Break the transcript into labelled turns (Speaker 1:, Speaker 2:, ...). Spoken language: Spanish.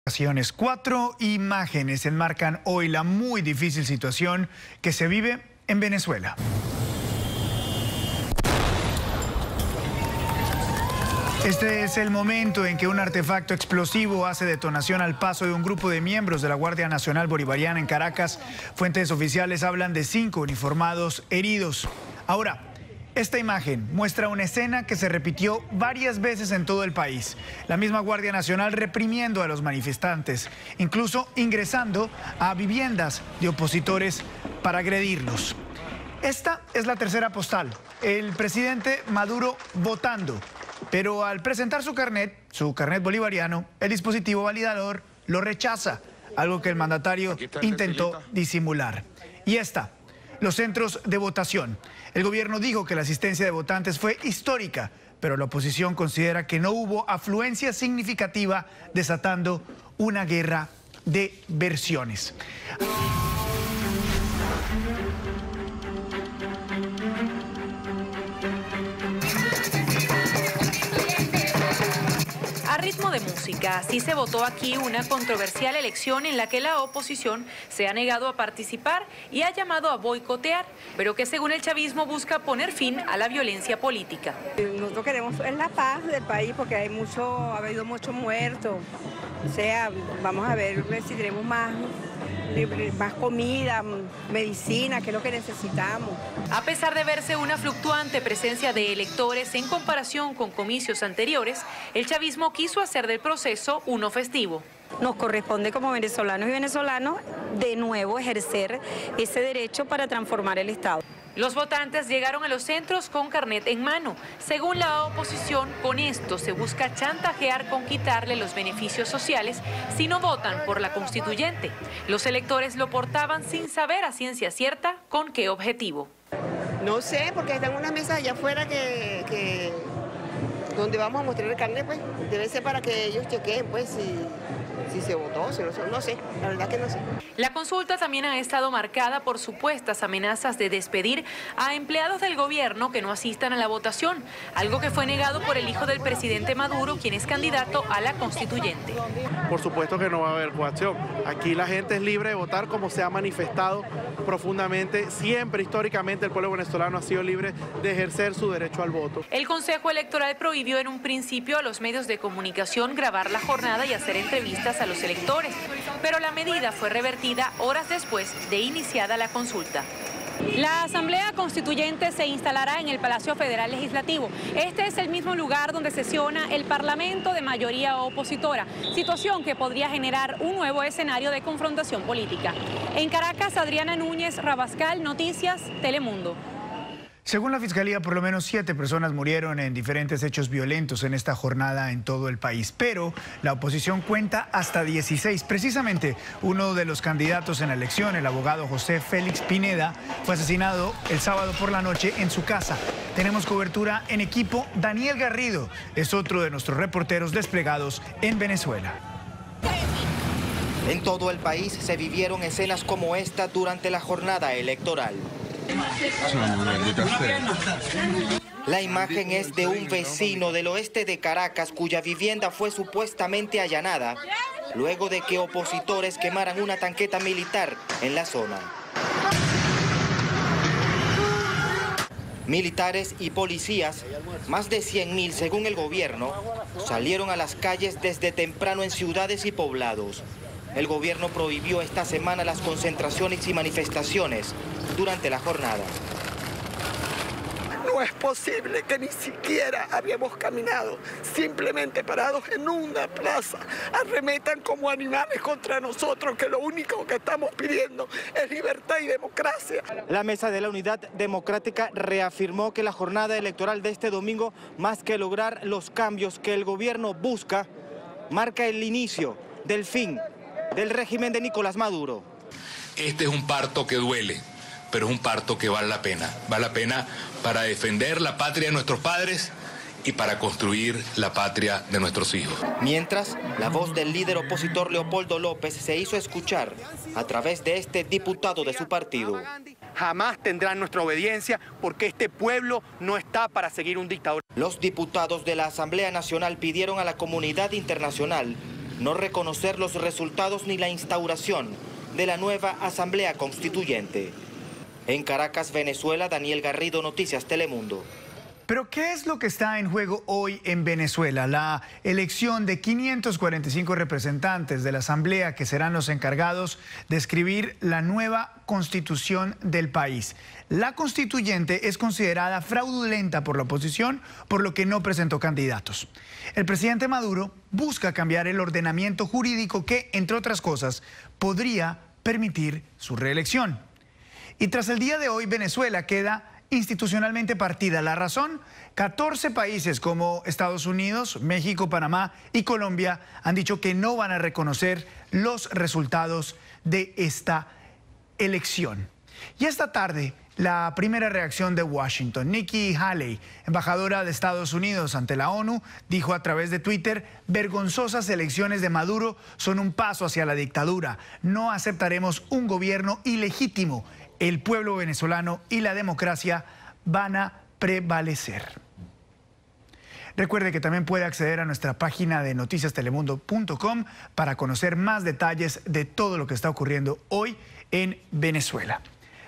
Speaker 1: Cuatro imágenes enmarcan hoy la muy difícil situación que se vive en Venezuela. Este es el momento en que un artefacto explosivo hace detonación al paso de un grupo de miembros de la Guardia Nacional Bolivariana en Caracas. Fuentes oficiales hablan de 5 uniformados heridos. Ahora, esta imagen muestra una escena que se repitió varias veces en todo el país. La misma Guardia Nacional reprimiendo a los manifestantes, incluso ingresando a viviendas de opositores para agredirlos. Esta es la tercera postal. El presidente Maduro votando, pero al presentar su carnet bolivariano, el dispositivo validador lo rechaza, algo que el mandatario intentó disimular. Y esta, los centros de votación. El gobierno dijo que la asistencia de votantes fue histórica, pero la oposición considera que no hubo afluencia significativa, desatando una guerra de versiones.
Speaker 2: A ritmo de música, así se votó aquí una controversial elección en la que la oposición se ha negado a participar y ha llamado a boicotear, pero que según el chavismo busca poner fin a la violencia política.
Speaker 3: Nosotros queremos la paz del país porque ha habido muchos muertos. O sea, vamos a ver si tenemos más comida, medicina, que es lo que necesitamos.
Speaker 2: A pesar de verse una fluctuante presencia de electores en comparación con comicios anteriores, el chavismo quiso hacer del proceso uno festivo.
Speaker 4: Nos corresponde como venezolanos y venezolanos de nuevo ejercer ese derecho para transformar el Estado.
Speaker 2: Los votantes llegaron a los centros con carnet en mano. Según la oposición, con esto se busca chantajear con quitarle los beneficios sociales si no votan por la constituyente. Los electores lo portaban sin saber a ciencia cierta con qué objetivo.
Speaker 3: No sé, porque están unas mesas allá afuera donde vamos a mostrar el carnet, pues debe ser para que ellos chequeen, pues, si se votó, si no sé, la verdad que no sé.
Speaker 2: La consulta también ha estado marcada por supuestas amenazas de despedir a empleados del gobierno que no asistan a la votación, algo que fue negado por el hijo del presidente Maduro, quien es candidato a la constituyente.
Speaker 5: Por supuesto que no va a haber coacción. Aquí la gente es libre de votar como se ha manifestado profundamente. Siempre, históricamente, el pueblo venezolano ha sido libre de ejercer su derecho al voto.
Speaker 2: El Consejo Electoral prohibió en un principio a los medios de comunicación grabar la jornada y hacer entrevistas a los electores, pero la medida fue revertida horas después de iniciada la consulta. La Asamblea Constituyente se instalará en el Palacio Federal Legislativo. Este es el mismo lugar donde sesiona el Parlamento de mayoría opositora, situación que podría generar un nuevo escenario de confrontación política. En Caracas, Adriana Núñez Rabascal, Noticias, Telemundo.
Speaker 1: Según la Fiscalía, por lo menos 7 personas murieron en diferentes hechos violentos en esta jornada en todo el país, pero la oposición cuenta hasta 16. Precisamente, uno de los candidatos en la elección, el abogado José Félix Pineda, fue asesinado el sábado por la noche en su casa. Tenemos cobertura en equipo. Daniel Garrido es otro de nuestros reporteros desplegados en Venezuela.
Speaker 6: En todo el país se vivieron escenas como esta durante la jornada electoral. La imagen es de un vecino del oeste de Caracas cuya vivienda fue supuestamente allanada luego de que opositores quemaran una tanqueta militar en la zona. Militares y policías, más de 100.000 según el gobierno, salieron a las calles desde temprano en ciudades y poblados. El gobierno prohibió esta semana las concentraciones y manifestaciones durante la jornada.
Speaker 7: No es posible que ni siquiera habíamos caminado, simplemente parados en una plaza, arremetan como animales contra nosotros, que lo único que estamos pidiendo es libertad y democracia.
Speaker 6: La Mesa de la Unidad Democrática reafirmó que la jornada electoral de este domingo, más que lograr los cambios que el gobierno busca, marca el inicio del fin del régimen de Nicolás Maduro.
Speaker 8: Este es un parto que duele, pero es un parto que vale la pena. Vale la pena para defender la patria de nuestros padres y para construir la patria de nuestros hijos.
Speaker 6: Mientras, la voz del líder opositor Leopoldo López se hizo escuchar a través de este diputado de su partido.
Speaker 9: Jamás tendrán nuestra obediencia porque este pueblo no está para seguir un dictador.
Speaker 6: Los diputados de la Asamblea Nacional pidieron a la comunidad internacional no reconocer los resultados ni la instauración de la nueva Asamblea Constituyente. En Caracas, Venezuela, Daniel Garrido, Noticias Telemundo.
Speaker 1: Pero ¿qué es lo que está en juego hoy en Venezuela? La elección de 545 representantes de la Asamblea que serán los encargados de escribir la nueva constitución del país. La constituyente es considerada fraudulenta por la oposición, por lo que no presentó candidatos. El presidente Maduro busca cambiar el ordenamiento jurídico que, entre otras cosas, podría permitir su reelección. Y tras el día de hoy, Venezuela queda institucionalmente partida. La razón, 14 países como Estados Unidos, México, Panamá y Colombia han dicho que no van a reconocer los resultados de esta elección. Y esta tarde, la primera reacción de Washington. Nikki Haley, embajadora de Estados Unidos ante la ONU, dijo a través de Twitter: vergonzosas elecciones de Maduro son un paso hacia la dictadura. No aceptaremos un gobierno ilegítimo. El pueblo venezolano y la democracia van a prevalecer. Recuerde que también puede acceder a nuestra página de noticiastelemundo.com para conocer más detalles de todo lo que está ocurriendo hoy en Venezuela.